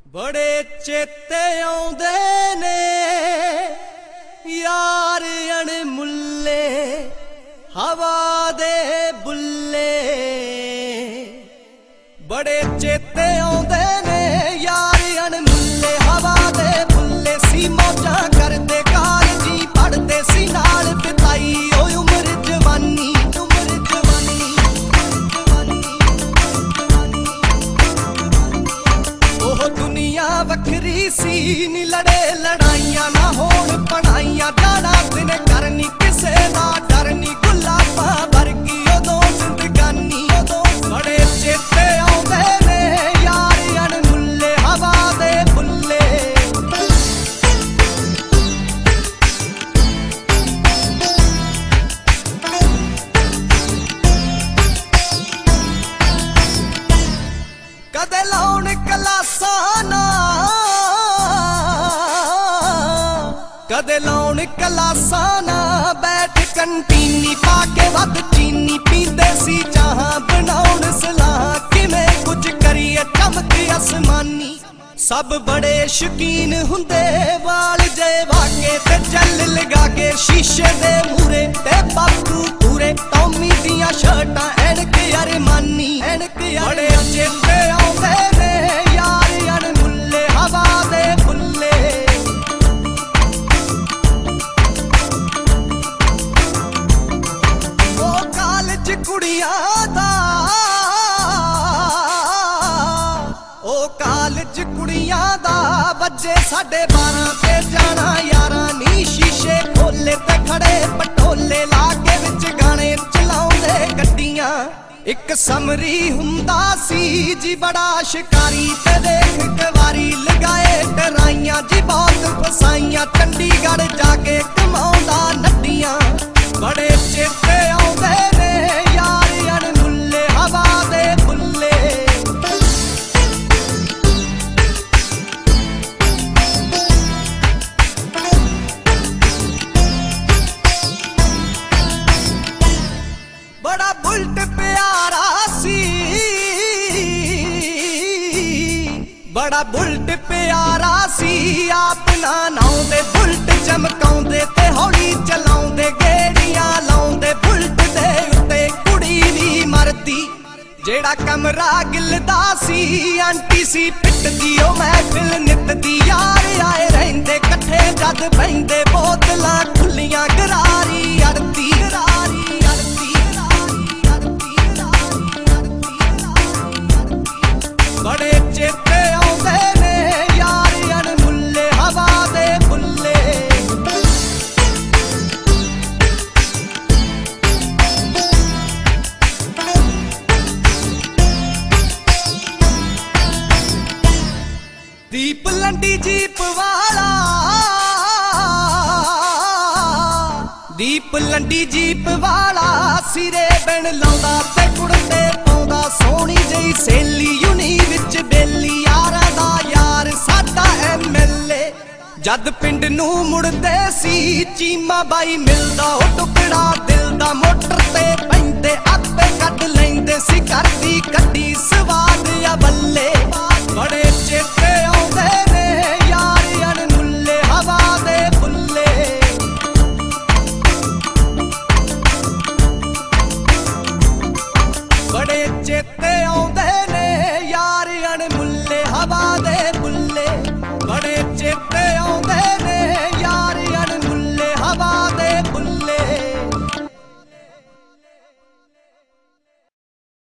बड़े चेते आउंदे ने यार अणमुल्ले हवा दे बुल्ले। बड़े चेते आउंदे ने यार अणमुल्ले हवा दे बुल्ले। सी मौजां करदे कालजी पढ़दे सी नाल बिताई ओ उम्र जवानी। दुनिया वखरी सी नी लड़े लड़ाइयां ना होण पढ़ाइयां। जाना दिन करनी किसे दा डर नी गुलाबां वर्गी उदों जिंदगानी। बड़े चेते आउंदे ने यार अणमुल्ले हवा दे बुल्ले। कदे लाउण कलासां ना कदे लाउण कलासां ना बैठ कंटीनी पाके वध चीनी पींदे सी चाहां बनाउण सलाह किवें कुछ करिए चमक आसमानी। सब बड़े शौकीन हुंदे वाल जे वाके ते जल लगा के शीशे दे मूरे ते बापू पूरे टॉमी दियां शर्टां एणक अरमानी। बड़े चेते आउंदे ने यार अणमुल्ले हवा दे बुल्ले। ओ कालज कुड़ियां दा ओ कालज कुड़ियां दा बजे 12:30 ते जाना यारां नी। शीशे खोले ते खड़े पटोले लागे विच गाने चलाउंदे गड्डियां। एक समरी हुंदा सी जी बड़ा शिकारी ते देख कवारी लगाए डराइयां जी बहुत फसाइयां। चंडीगढ़ जाके कमाउंदा नड्डियां। बड़े चेते आउंदे ने यार अणमुल्ले हवा दे बुल्ले। बड़ा बुलट प्यारा सी बड़ा बुलट प्यारा सी अपना नाउंदे बुलट चमकाउंदे ते हौली चलाउंदे गेड़ियां लाउंदे बुलट दे उत्ते कुड़ी वी मरदी। जेड़ा कमरा गिलदा सी आंटी सी पिटदी ओ महफिल नित दी। यार आए रहिंदे कट्ठे जद बहिंदे बोतलां खुलियां गरारी अड़दी। बड़े चेते आउंदे ने यार अणमुल्ले हवा दे बुल्ले। दीप लंडी जीप वाला दीप लंडी जीप वाला सिरे बिन लाउंदा ते कुड़ते पाउंदा। सोहनी जई सहेली यूनी विच बेली यारां दा यार साडा MLA। जद पिंड नूं मुड़दे सी चीमा बाई मिलदा ओ टुकड़ा दिल दा। मोटर ते पैंदे आपे कढ लैंदे सी करदी कड्डी स्वाद आ बल्ले। बड़े चेते आउंदे ने यार अणमुल्ले हवा दे बुल्ले। बड़े चेते आउंदे ने यार अणमुल्ले हवा दे बुल्ले। बड़े चेते आउंदे